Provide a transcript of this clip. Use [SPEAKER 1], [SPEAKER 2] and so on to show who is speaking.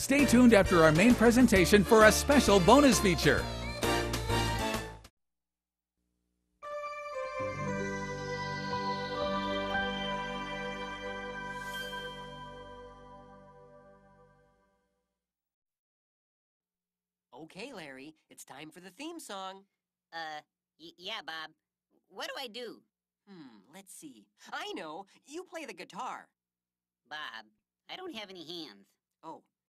[SPEAKER 1] Stay tuned after our main presentation for a special bonus feature.
[SPEAKER 2] Okay, Larry, it's time for the theme song.
[SPEAKER 3] Yeah, Bob. What do I do?
[SPEAKER 2] Let's see. I know. You play the guitar.
[SPEAKER 3] Bob, I don't have any hands.
[SPEAKER 2] Oh,